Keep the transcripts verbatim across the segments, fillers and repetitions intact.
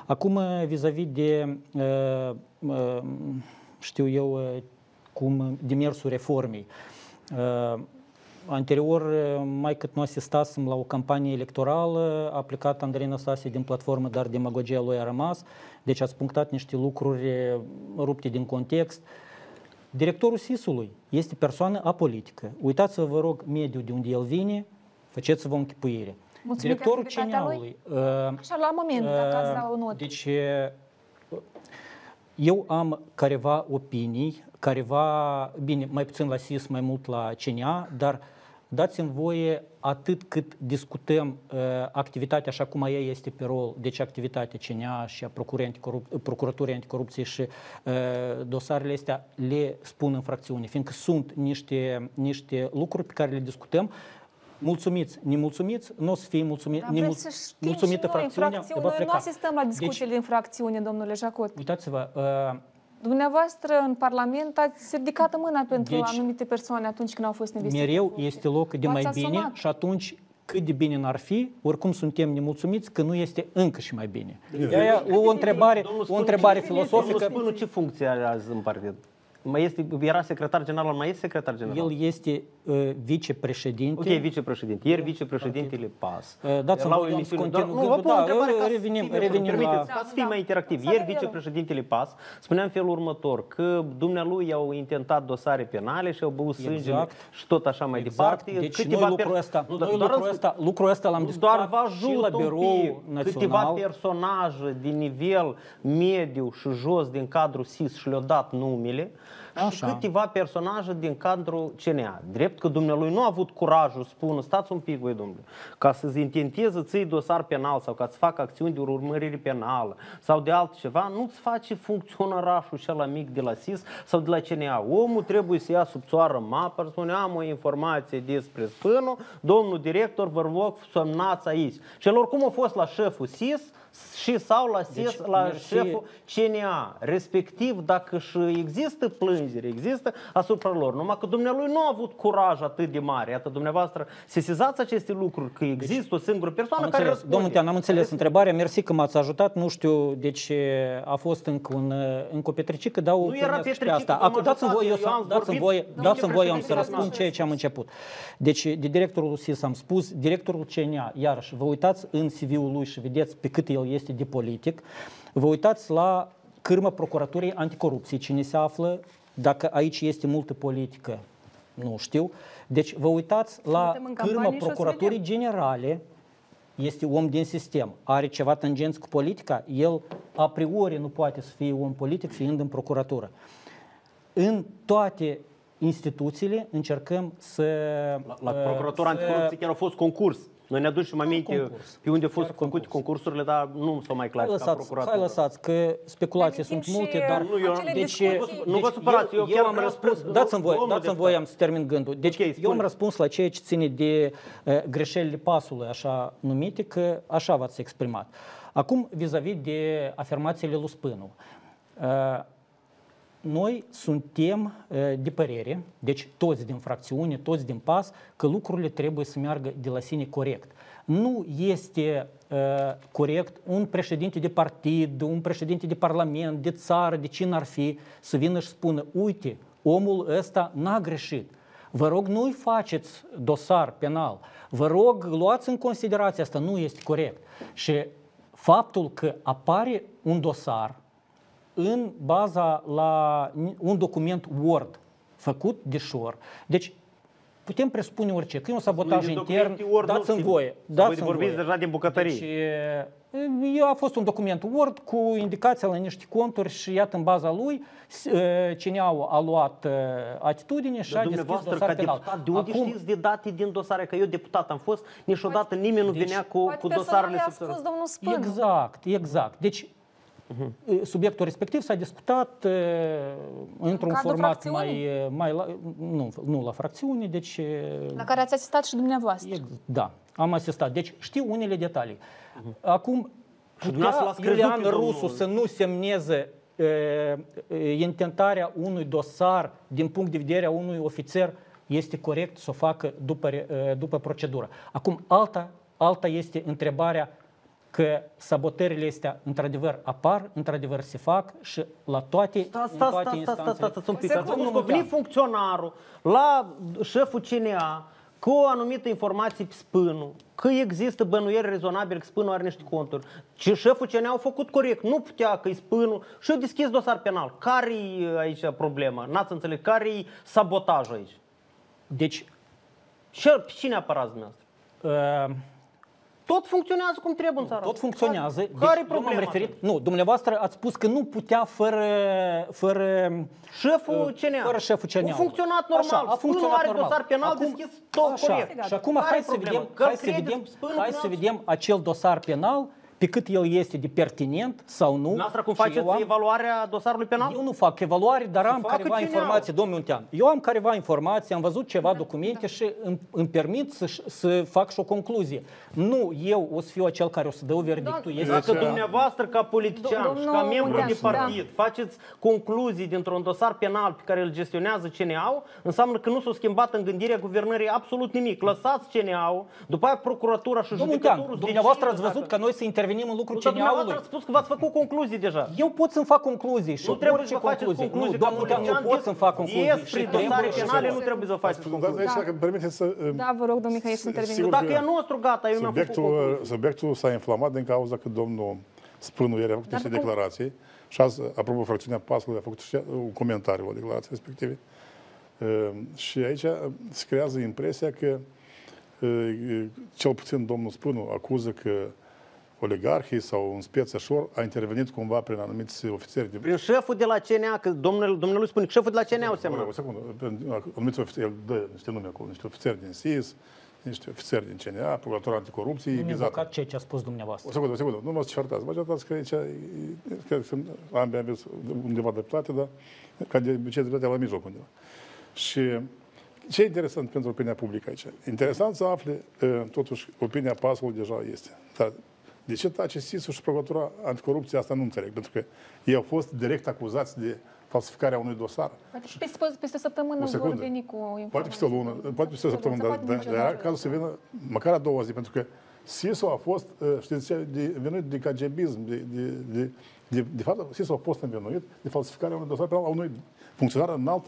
Acum, vis-a-vis de, știu eu, cum demersul reformei. Anterior, mai cât nu asistasem la o campanie electorală, a plecat Andrei Năstase din platformă, dar demagogia lui a rămas. Deci ați punctat niște lucruri rupte din context. Directorul S I S-ului este persoană apolitică. Uitați-vă, vă rog, mediul de unde el vine, faceți-vă o închipuire. Mulțumim. Directorul C N A-ului... Așa, la moment, dacă ați da o notă. Deci, eu am careva opinii, careva, bine, mai puțin la S I S, mai mult la C N A, dar dați-mi voie, atât cât discutăm uh, activitatea așa cum ea este pe rol, deci activitatea C N A și a Procuraturii Anticorupție și uh, dosarele astea le spun în fracțiune, fiindcă sunt niște, niște lucruri pe care le discutăm. Mulțumiți, nemulțumiți, nu o să fie mulțumit, nemul, mulțumită fracțiunea. Noi nu asistăm la discuțiile deci, din fracțiune, domnule Jacot. Uitați-vă, uh, dumneavoastră, în Parlament, ați ridicat mâna pentru deci, anumite persoane atunci când au fost investite. Mereu este loc de mai bine asumat. Și atunci cât de bine n-ar fi, oricum suntem nemulțumiți că nu este încă și mai bine. Aia, o întrebare, o întrebare filosofică. Domnul ce funcție are azi în partid? Mai este, era secretar general, mai este secretar general? El este uh, vicepreședinte. Ok, vicepreședinte. Ieri vicepreședintele P A S. Uh, Dați-mi la o voie emisiune. continu, Nu, vă pun o întrebare ca revenim, să revenim la... ca să fim mai interactiv. Ieri vicepreședintele P A S spunea în felul următor, că dumnealui au intentat dosare penale și au băut exact. sângele și tot așa mai exact. departe. Deci noi lucrul ăsta, nu, noi lucrul ăsta, lucrul ăsta l-am discutat și la Birou Național. Câteva personaje din nivel mediu și jos din cadrul S I S și le-au dat numele. Și câteva personaje din cadrul C N A. Drept că dumnealui nu a avut curajul să spună, stați un pic, voi, domnule, ca să-ți intenteze ții dosar penal sau ca să facă acțiuni de urmărire penală sau de altceva, nu-ți face funcționărașul cel mic de la S I S sau de la C N A. Omul trebuie să ia sub țoară mapă, să spune, am o informație despre spânul, domnul director, vă rog, semnați aici. Și el oricum a fost la șeful S I S și sau la, S I S, deci, la șeful C N A, respectiv dacă și există plângere, există asupra lor, numai că dumnealui nu a avut curaj atât de mare. Iată, dumneavoastră, sesizați aceste lucruri, că există deci, o singură persoană care răspunde. Domnul Tean, am înțeles întrebarea, mersi că m-ați ajutat, nu știu, deci a fost încă, un, încă o petricică, dar o nu era petricică, asta. Acum dați-mi voie, eu, eu dați-mi voie, dați-mi voie am să răspund ceea ce am început. Deci, de directorul S I S am spus, directorul C N A, iarăși, vă uitați în C V-ul lui și vedeți pe cât el este de politic, vă uitați la cârma Procuraturii Anticorupție, cine se află, dacă aici este multă politică, nu știu. Deci vă uitați la cârma Procuraturii Generale, este om din sistem, are ceva tangenți cu politica, el a priori nu poate să fie om politic fiind în procuratură. În toate instituțiile încercăm să... La, la Procuratura să, Anticorupție chiar a fost concurs. Noi ne aducem aminte pe unde au fost făcute concursurile, dar nu s-au mai clarificat procuratura. Hai lăsați că speculații sunt multe, dar... Nu, eu, deci, nu vă supărați, eu, eu, eu am răspuns... Dați-mi voie, dați-mi voie am să termin gândul. Deci okay, eu am răspuns la ceea ce ține de uh, greșelile pasului, așa numite, că așa v-ați exprimat. Acum, vis-a-vis de afirmațiile lui Spânu. Uh, Noi suntem de părere, deci toți din fracțiune, toți din P A S, că lucrurile trebuie să meargă de la sine corect. Nu este uh, corect un președinte de partid, un președinte de parlament, de țară, de cine ar fi, să vină și spună, uite, omul ăsta n-a greșit. Vă rog, nu-i faceți dosar penal. Vă rog, luați în considerație asta, nu este corect. Și faptul că apare un dosar în baza la un document Word făcut de șor. Deci putem presupune orice, că e un sabotaj intern, dați-mi voie. Dați vorbiți deja din bucătărie. Deci, a fost un document Word cu indicația la niște conturi și iată în baza lui C N A-ul a luat atitudine și a deschis dosar penal. De unde Acum, știți de date din dosare? Că eu deputat am fost, niciodată nimeni nu deci, venea cu, cu dosarele subționare. Exact, exact. Deci Uh-huh. subiectul respectiv s-a discutat uh, într-un format mai, mai la, nu, nu la fracțiune, deci... La care ați asistat și dumneavoastră. Da, am asistat. Deci știu unele detalii. Uh-huh. Acum, putea Iulian Rusu să nu semneze uh, intentarea unui dosar din punct de vedere a unui ofițer, este corect să o facă după, uh, după procedură. Acum, alta, alta este întrebarea că sabotările astea într-adevăr apar, într-adevăr se fac și la toate, sta, în sta, toate sta, instanțele. sta, sta, sta, un pic. Ați spus că veni funcționarul la șeful C N A cu o anumită informație pe spânul, că există bănuieri rezonabile că spânul are niște conturi. Și șeful C N A a făcut corect, nu putea că-i spânul și a deschis dosar penal. Care-i aici problema? N-ați înțeles? Care-i sabotajul aici? Deci, și cine apărați dumneavoastră? Uh, Tot funcționează cum trebuie în țara. Tot funcționează. Care, deci, care eu m-am referit. atunci? Nu, dumneavoastră ați spus că nu putea fără fără Șeful C N A. Fără șeful C N A. A funcționat normal. Așa, a funcționat are normal. dosar penal Acum, deschis tot așa. corect. Și acum Care hai e să problema? vedem, Că hai să credeți vedem, spânul hai să penal? vedem acel dosar penal pe cât el este de pertinent sau nu. Noastră cum Și faceți eu am- evaluarea dosarului penal? Eu nu fac evaluare, dar am facă careva C N A-ul. informații, domnul Untean. Eu am careva informații, am văzut ceva da, documente da. și îmi, îmi permit să, să fac și o concluzie. Nu eu o să fiu acel care o să dă verdictul. Este Dacă dumneavoastră, ca politician și ca membru Untean, de partid, da. faceți concluzii dintr-un dosar penal pe care îl gestionează C N A-ul, înseamnă că nu s-a schimbat în gândirea guvernării absolut nimic. Lăsați C N A-ul, după aia procuratura și Domnul judecătorul... Untean, să dumneavoastră ați decidă văzut dacă- că noi să intervenim în lucrul Nu, C dar N dumneavoastră A-ului? ați spus că v-ați făcut concluzii deja. Eu pot să-mi fac concluzii și Nu trebuie orice să faceți concluzie. concluzii. Nu, domnul Untean, nu pot să-mi fac concluzii. Despre Și dosare trebuie și penale vreau. nu trebuie să faceți Dați concluzii. aici, dacă îmi permiteți să... Da, vă rog, domnul Mihai, să interveniți. Sigur Dacă că e nostru, gata, eu mi-am făcut Subiectul, concluzii. subiectul s-a inflamat din cauza că domnul Spânu ieri a făcut niște declarații și azi, apropo, fracțiunea Pascului a făcut și un comentariu la declarații respective. Uh, Și aici se creează impresia că uh, cel puțin domnul Spânu acuză că oligarhii sau un spețășor a intervenit cumva prin anumiți ofițeri de... Prin șeful de la C N A, că domnul, domnul spune că șeful de la C N A o semnă. O secundă, anumiți ofițeri, el dă niște nume acolo, niște ofițeri din S I S, niște ofițeri din C N A, procuratura anticorupție, Nu vizată. invocat ceea ce a spus dumneavoastră. O secundă, o secundă, nu mă certați. Mă certați că aici, cred că sunt ambii aveți undeva dreptate, dar ca de obicei dreptatea la mijloc undeva. Și ce e interesant pentru opinia publică aici? Interesant să afle, totuși, opinia Pascului deja este. Dar de ce tace S I S-ul și procuratura anticorupție? Asta nu înțeleg, pentru că ei au fost direct acuzați de falsificarea unui dosar. Poate și peste, peste săptămână O vor secundă. veni cu informații. Poate peste o lună, poate peste o săptămână, dar, Poate dar, nici dar era cazul să vină măcar a doua zi, pentru că S I S-ul a fost, știți ce, de, venit de cagebism, de, de, de, de, de fapt, S I S-ul a fost învinuit de falsificarea unui dosar penal a unui funcționar înalt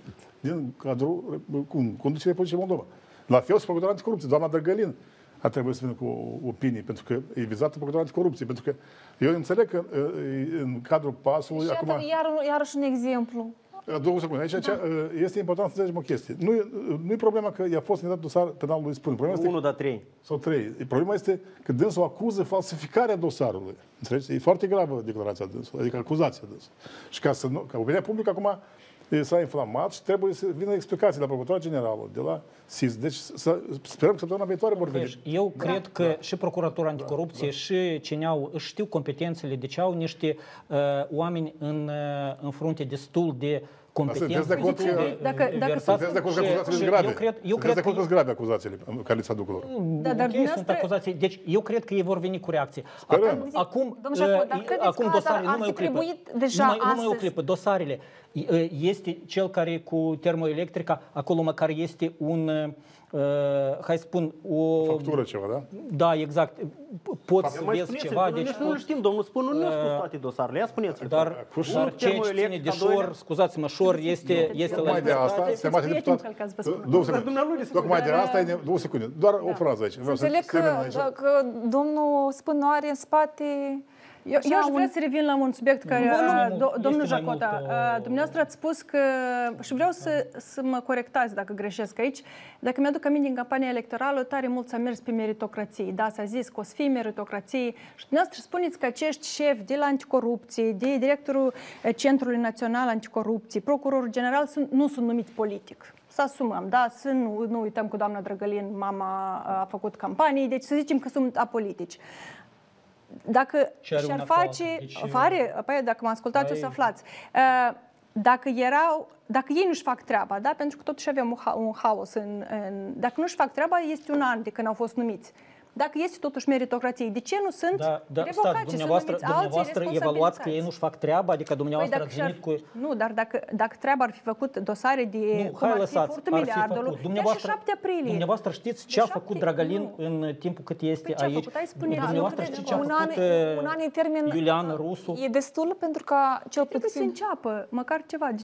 din cadrul cum, conducerea Poliției Moldova. La fel și procuratura anticorupție, doamna Drăgălin a trebuit să vină cu opinii, pentru că e vizată procuratura anticorupție, pentru că eu înțeleg că în cadrul pasului... Și acum, iată, iar, iarăși un exemplu. Două secunde. Aici da. Este important să înțelegem o chestie. Nu, nu e problema că i-a fost intrat dosar penal lui Spânu. Problema este, Unul, dar trei. sau trei. Problema este că dânsul acuză falsificarea dosarului. Înțelegeți? E foarte gravă declarația dânsul, adică acuzația dânsul. Și ca, să nu, ca opinia publică acum s-a inflamat și trebuie să vină explicații de la Procuratura Generală, de la S I S. Deci să, sperăm că săptămâna viitoare vor veni. Deci, eu da. cred că da. și Procuratura Anticorupție da. și C N A-ul își știu competențele, deci au niște uh, oameni în, uh, în frunte destul de competenți. Sunteți de acord că Dacă- dacă sunteți de acord că acuzațiile sunt grave? Eu cred, eu Sunteți cred de acord că sunt grave acuzațiile care li se aduc lor? Da, dar ok, sunt dumneavoastră- acuzații. Deci eu cred că ei vor veni cu reacție. Sperăm. Acum, Domnul Jaco, uh, dar credeți acum că dosarele, ar numai o fi clipă. trebuit deja numai, numai o astăzi? clipă. Dosarele. Uh, Este cel care cu termoelectrica, acolo măcar este un, uh, hai să spun, o... Factură ceva, da? Da, exact. Poți să Mai vezi spuneți-l, ceva. că Deci, noi nu știm, domnul Spânu nu ne-a spus toate dosarele. Ia spuneți-l. dar, Acum, dar unul ceea ce ține termoelectric, de al doilea- șor, scuzați-mă, șor este, este la Tocmai de asta, stimate deputat, două secunde. Tocmai de asta, e două secunde. Doar o frază aici. Vreau să Înțeleg că, termin aici. că domnul Spânu are în spate... Eu, eu aș vrea să revin la un subiect care, Nu, nu, nu, do, este domnul mai Jacota, mult, uh, dumneavoastră ați spus că, și vreau să, să mă corectați dacă greșesc aici, dacă mi-aduc aminte din campania electorală, tare mult s-a mers pe meritocrație. Da, s-a zis că o să fie meritocrație și dumneavoastră spuneți că acești șefi de la anticorupție, de directorul Centrului Național Anticorupție, procurorul general sunt, nu sunt numiți politic. Să asumăm, da, să nu, nu uităm că doamna Drăgălin, mama a făcut campanii, deci să zicem că sunt apolitici. Dacă și-ar face, deci, fare, apoi, dacă mă ascultați, ai... o să aflați. Dacă erau, dacă ei nu-și fac treaba, da, pentru că totuși avem un, ha- un haos, în, în, dacă nu-și fac treaba, este un an de când au fost numiți. dacă este totuși meritocrație, de ce nu sunt da, da, revocați? Stați, dumneavoastră, dumneavoastră evaluați că ei nu-și fac treaba, adică dumneavoastră păi ați venit cu... Nu, dar dacă, dacă treaba ar fi făcut dosare de nu, cum ar fi lăsați, furtul ar fi miliardului, făcut. Dumneavoastră, de șapte aprilie. Dumneavoastră știți ce De a făcut șapte- Dragalin nu. în timpul cât este Păi ce a aici? făcut? Hai spune-ne. Dumneavoastră Da, nu știți ce a un an, făcut uh, un an în termen Iulian Rusu? e destul pentru ca cel Trebuie să puțin înceapă măcar ceva.